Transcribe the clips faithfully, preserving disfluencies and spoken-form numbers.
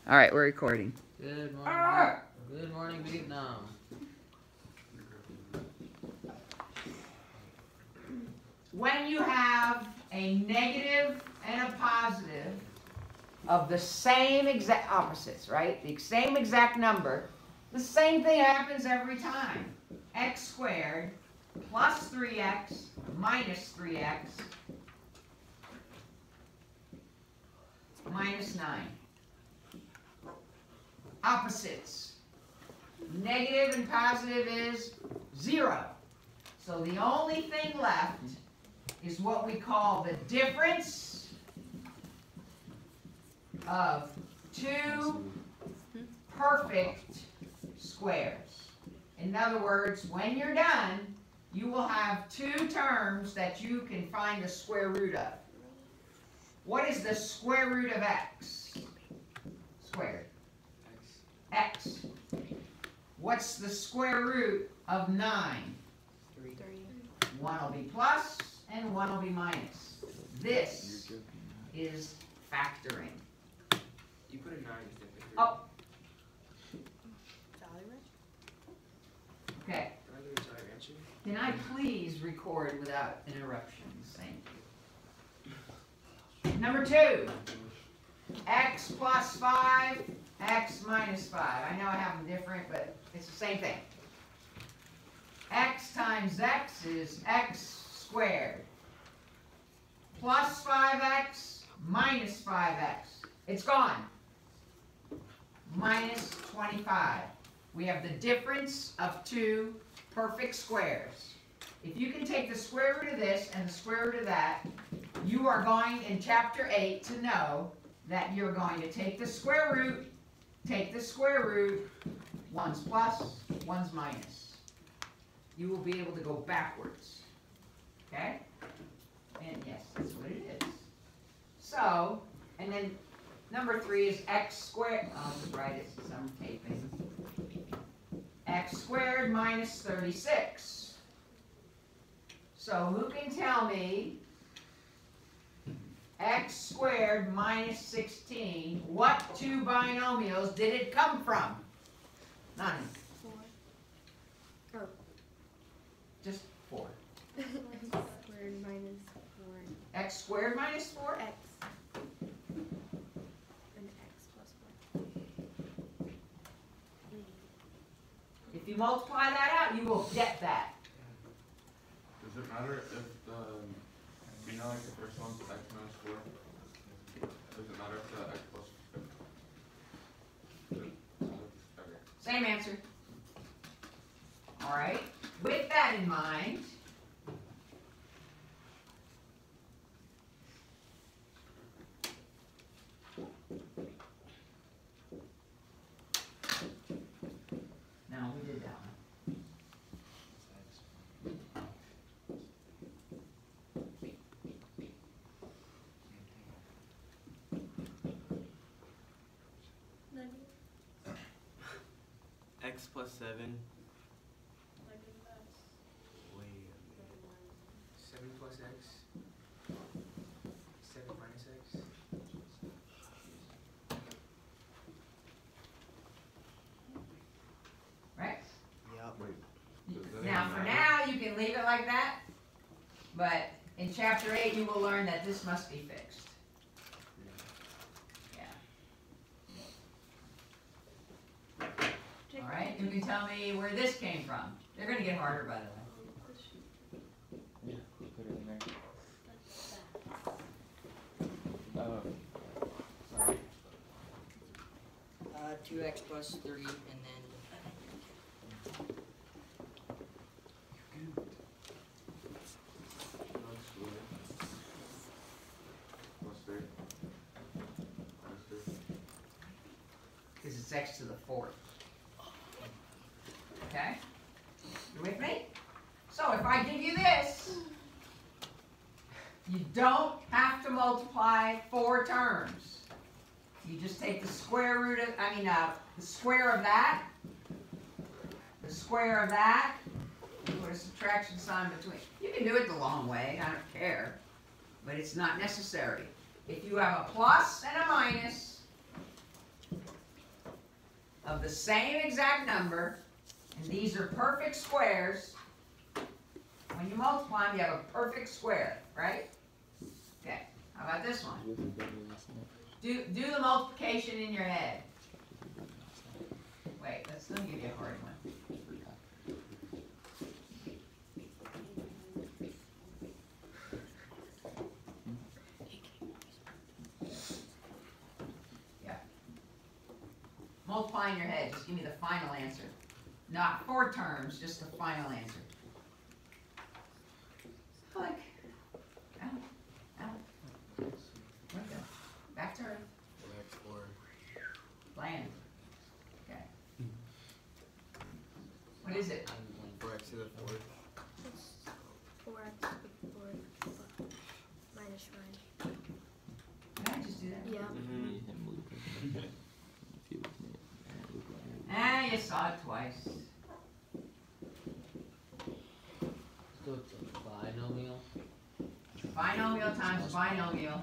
All right, we're recording. Good morning. Ah! Good morning, Vietnam. When you have a negative and a positive of the same exact opposites, right? The same exact number, the same thing happens every time. X squared plus three x minus three x minus nine. Opposites. Negative and positive is zero. So the only thing left is what we call the difference of two perfect squares. In other words, when you're done, you will have two terms that you can find the square root of. What is the square root of x squared? X. What's the square root of nine? Three. One will be plus and one will be minus. This is factoring. You put a nine instead of three. Oh. Okay. Can I please record without interruptions? Thank you. Number two. X plus five, x minus five. I know I have them different, but it's the same thing. X times x is x squared. Plus five x minus five x. It's gone. Minus twenty-five. We have the difference of two perfect squares. If you can take the square root of this and the square root of that, you are going in chapter eight to know that you're going to take the square root, take the square root, one's plus, one's minus. You will be able to go backwards. Okay? And yes, that's what it is. So, and then number three is x squared. I'll just write it since I'm taping. X squared minus thirty-six. So who can tell me x squared minus sixteen, what two binomials did it come from? None. Four. Oh. Just four. X squared minus four. X squared minus four? X. And x plus four. If you multiply that out, you will get that. Does it matter if the, you know, like the first one's x minus four? Does it matter if the x plus four? Okay. Same answer. All right. With that in mind, now we did that one. X plus seven. Wait. Seven plus x. Seven minus x. Right? Yeah. Wait. Does that Now, even for matter? now, you can leave it like that, but in chapter eight, you will learn that this must be fixed. Yeah. All right, you can tell me where this came from. They're going to get harder, by the way. Yeah, put it in there. Uh, sorry. Uh, two x plus three, and then X squared plus three. Minus three. Because it's x to the fourth. Okay? You with me? So if I give you this, you don't have to multiply four terms. You just take the square root of, I mean, uh, the square of that, the square of that, and put a subtraction sign between. You can do it the long way, I don't care, but it's not necessary. If you have a plus and a minus, of the same exact number, and these are perfect squares. When you multiply them, you have a perfect square, right? Okay, how about this one? Do, do the multiplication in your head. Wait, let's, let me give you a hard one. Yeah. Multiply in your head, just give me the final answer. Not four terms, just the final answer. Click. Out. Out. Let go. Back to earth. X four. Land. Okay. What is it? Four x to the fourth. Four x to the fourth minus nine. Did I just do that? Yeah. Mm-hmm. Ah, you saw it twice. So it's a binomial. Binomial times binomial.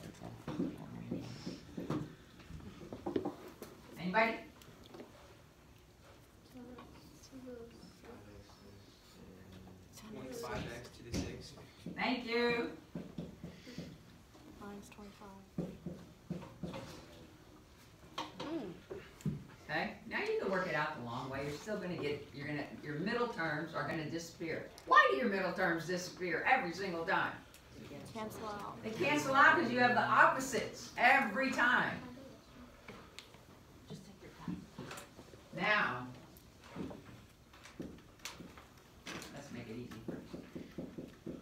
Anybody? Point five x to the six. Thank you. Minus twenty-five. Okay, now you can work it out the long way. You're still gonna get, you're gonna, your middle terms are gonna disappear. Why do your middle terms disappear every single time? Cancel out. They cancel out because you have the opposites every time. Now, let's make it easy first.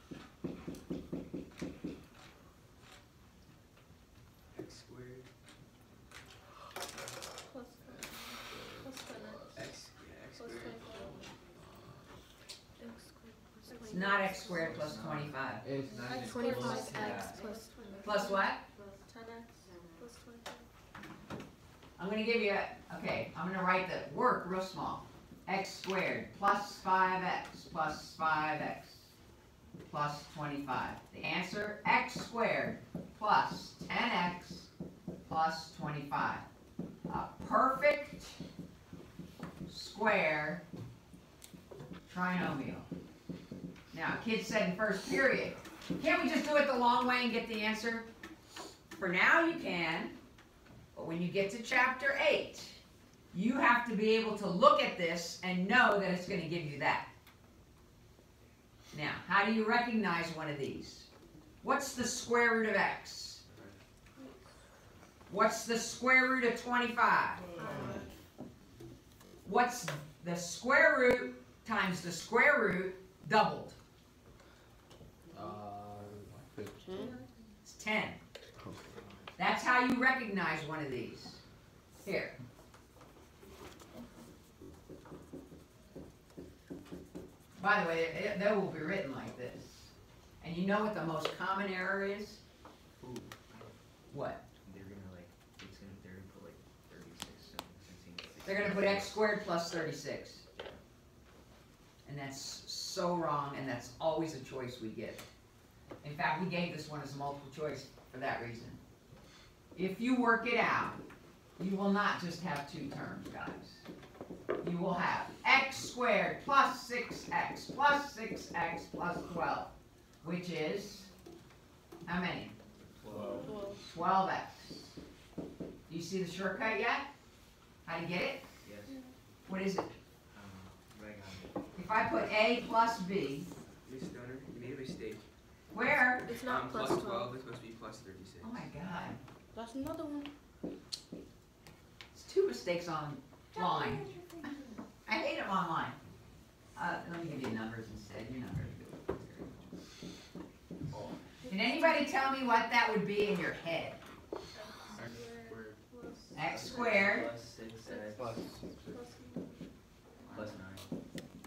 X squared. Plus, plus ten x. X, yeah, x Plus squared. twenty-five. X squared plus It's not x squared plus twenty-five. It's Not X even twenty-five close. x Yeah. plus twenty. Plus what? Ten x plus twenty-five. I'm gonna give you, a- okay, I'm gonna write the work real small. X squared plus five x plus five x plus twenty-five. The answer, x squared plus ten x plus twenty-five. A perfect square trinomial. Now, kids said in first period, can't we just do it the long way and get the answer? For now you can, but when you get to chapter eight, you have to be able to look at this and know that it's going to give you that. Now, how do you recognize one of these? What's the square root of x? What's the square root of twenty-five? What's the square root times the square root doubled? uh fifteen. It's ten. That's how you recognize one of these. Here. By the way, it, they will be written like this. And you know what the most common error is? Ooh, What? they're gonna like, it's gonna, they're gonna put like thirty-six, seventeen, sixteen. They're gonna put x squared plus thirty-six. And that's so wrong, and that's always a choice we give. In fact, we gave this one as a multiple choice for that reason. If you work it out, you will not just have two terms, guys. You will have x squared plus six x plus six x plus twelve, which is, how many? Twelve. twelve x. Do you see the shortcut yet? How to get it? Yes. What is it? Um, right on If I put a plus b, Miss Stoner, you made a mistake. where? It's not Um, plus plus twelve. twelve is supposed to be plus thirty-six. Oh my god, That's another one. it's two mistakes on line. I hate them online. Uh, let me give you numbers instead, your numbers. Can anybody tell me what that would be in your head? X squared Plus six x Plus plus nine.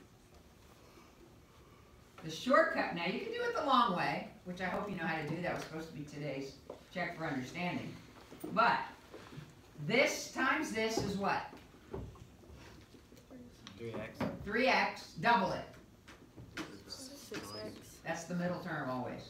The shortcut, now you can do it the long way, which I hope you know how to do. That was supposed to be today's check for understanding. But this times this is what? Three x. three x, double it. Six x. That's the middle term always.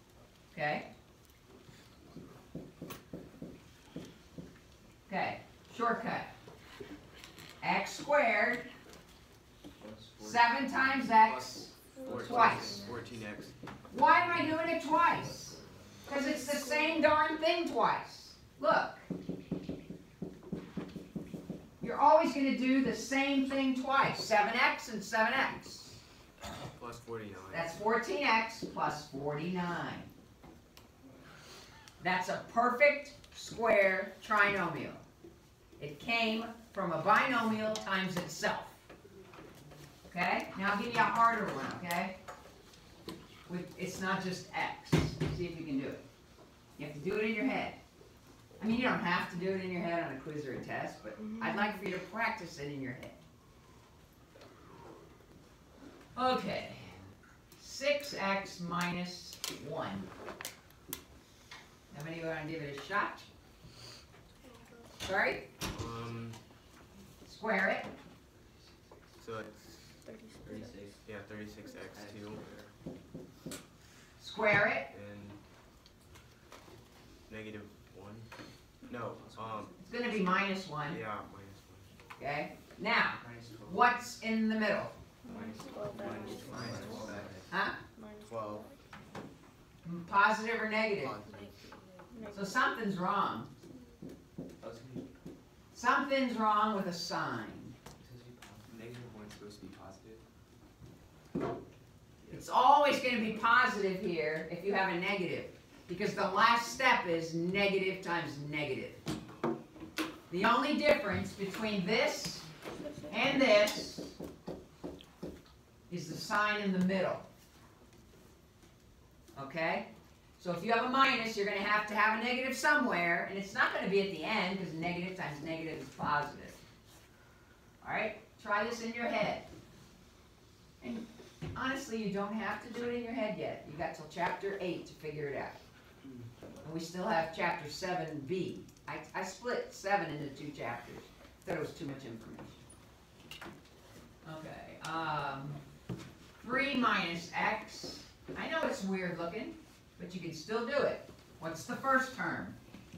Okay? Okay, Shortcut. X squared, Plus four- seven times x. fourteen- twice. Fourteen X. Why am I doing it twice? Because it's the same darn thing twice. Look. You're always going to do the same thing twice. seven x and seven x. Plus forty-nine. That's fourteen x plus forty-nine. That's a perfect square trinomial. It came from a binomial times itself. Okay? Now I'll give you a harder one, okay? With, it's not just x. See if you can do it. You have to do it in your head. I mean, you don't have to do it in your head on a quiz or a test, but I'd like for you to practice it in your head. Okay. six x minus one. Somebody want to give it a shot? Sorry? Um, Square it. so it's, Thirty-six. yeah, thirty-six X two Square it. and negative one. No, um, It's going to be minus one. yeah, minus one. Okay? Now, Minus twelve. what's in the middle? Minus twelve minus X. minus twelve X. Huh? Twelve. Positive or negative? Positive. So something's wrong. Oh, it's gonna be, Something's wrong with a sign. it's supposed to be positive. Negative one's supposed to be positive. It's always going to be positive here if you have a negative, because the last step is negative times negative. The only difference between this and this is the sign in the middle. Okay? So if you have a minus, you're going to have to have a negative somewhere, and it's not going to be at the end, because negative times negative is positive. Alright? Try this in your head. And honestly, you don't have to do it in your head yet. You got till chapter eight to figure it out. And we still have chapter seven B. I, I split seven into two chapters. Thought it was too much information. Okay, um, three minus x. I know it's weird looking, but you can still do it. What's the first term?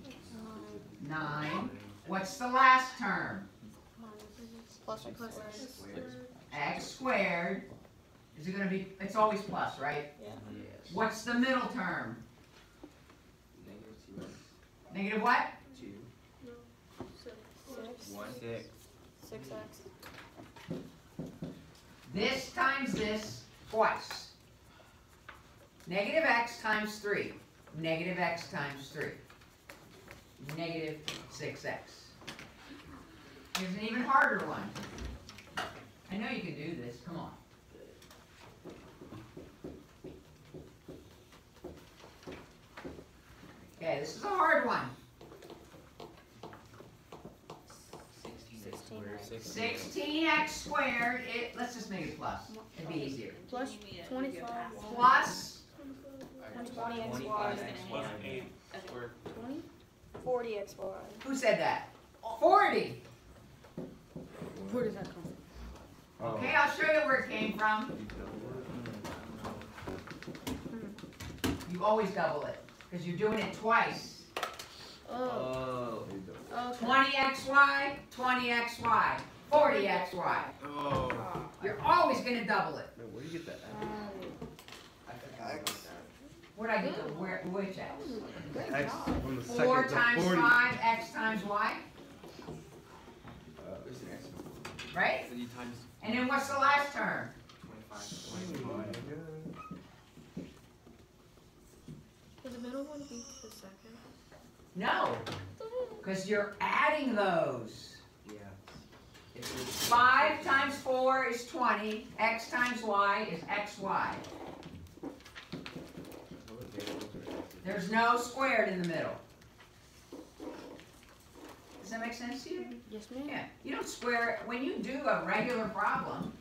Nine. What's the last term? Plus X Plus squared. X squared. X squared. Is it gonna be, it's always plus, right? Yeah. Yes. What's the middle term? Negative two X. Negative what? Two. Six. One. Six. Six X. This times this twice. Negative x times three. Negative x times three. Negative six x. Here's an even harder one. I know you can do this. Come on. Okay, this is a hard one. Sixteen X Sixteen squared. X. sixteen x squared, it, let's just make it plus. It'd be easier. Plus twenty-five. Plus, Twenty X Twenty-five Y. X plus eight squared. Twenty? Forty X Y. who said that? forty. Where does that come from? Okay, I'll show you where it came from. You always double it, because you're doing it twice. Oh. Oh. Okay. twenty x y, twenty x y, forty x y. Oh. You're always going to double it. Where do you get that? I forgot about that. Where'd I get the where, which x? X from the second four to times forty. five, x times y, There's an X. right? So you times And then what's the last term? twenty-five. twenty-five. Would the middle one be the second? No, because you're adding those. Yeah. If it's five times four is twenty, x times y is xy. There's no squared in the middle. Does that make sense to you? Yes, ma'am. Yeah, you don't square it. When you do a regular problem,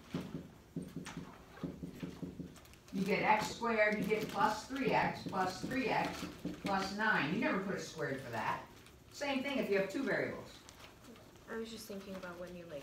you get x squared, you get plus three x, plus three x, plus nine. You never put a squared for that. Same thing if you have two variables. I was just thinking about when you like.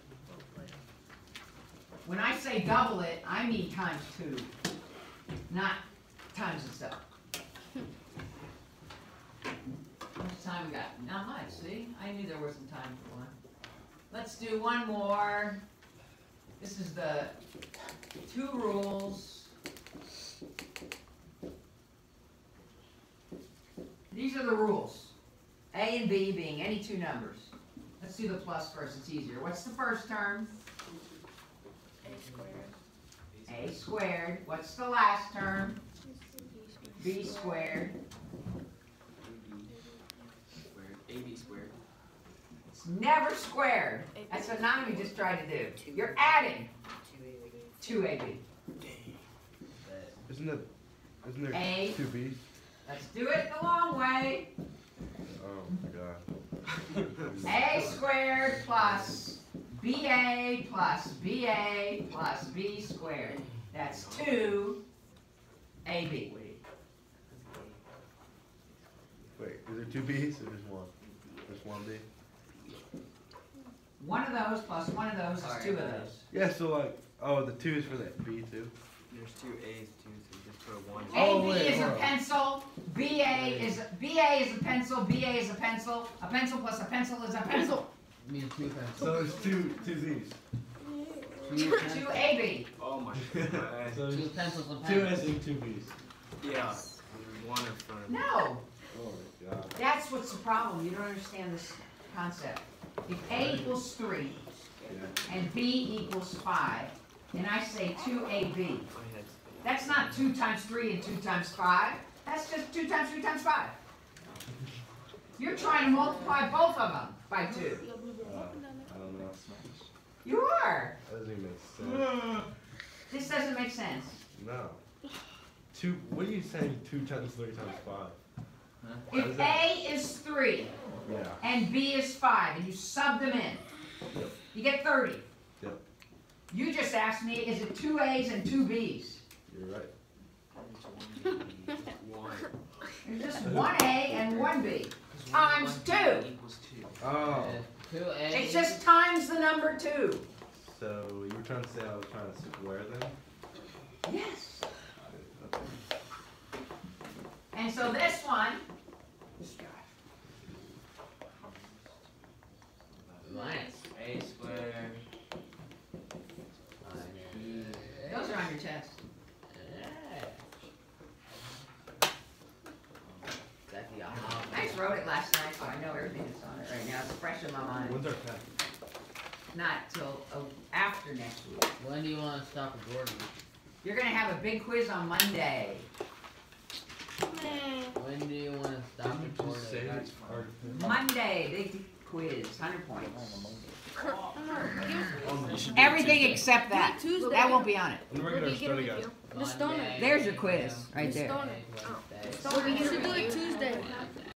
When I say double it, I mean times two, not times itself. much time we got? Not much, see? I knew there was some time for one. Let's do one more. This is the two rules. These are the rules. A and B being any two numbers. Let's do the plus first, it's easier. What's the first term? A squared. A squared. What's the last term? B squared. Squared, A B squared. It's never squared. That's what Nanami just tried to do. You're adding Two A B. two A B. Isn't it? Isn't there A. two B's? Let's do it the long way. Oh my god. A squared plus B A plus B A plus B squared. That's two A B. Wait, is there two B's or just one? Just one B? One of those plus one of those is two of those. Yeah, so like, oh, the two is for that B too. There's two A's too, so you just put a one. Oh, A B wait, is a hold on. pencil, B A is, B A is a pencil, B A is a pencil, a pencil plus a pencil is a pencil. Means two pencils. So there's two two Z's. Two Two pencils. A B. Oh my god. So Two there's pencils and two pens. S's and two B's. Yeah. There's one in front of me. No, Oh my god. that's what's the problem. You don't understand this concept. If A equals three Yeah. and B equals five, and I say two A B, My head's that's not two times three and two times five. That's just two times three times five. You're trying to multiply both of them by two. Uh, I don't know. You are. That doesn't even make sense. This doesn't make sense. No. Two. What are you saying? Two times three times five. How If does that- A is three Yeah. and B is five, and you sub them in, Yep. you get thirty. Yep. You just asked me, is it two A's and two B's? You're right. one. There's just one A and one B. Times One two. equals two. Oh. Uh, Two A. It's just times the number two. So you were trying to say I was trying to square them? Yes. And so this one, Nice. A squared. those are on your test. Yeah. That's the aha. I just wrote it last night, so I know everything that's on it right now. It's fresh in my mind. When's our test? Not till oh, after next week. When do you want to stop recording? You're gonna have a big quiz on Monday. When do you want to stop recording? Just say That's our fine. Monday, big quiz, hundred points. on the, Everything except that. Tuesday. That won't be on it. on the What regular do you get study with guide. you? The stoner. Monday, There's your quiz, right Tuesday, there. Wednesday, Well, we should do it Tuesday. Wednesday.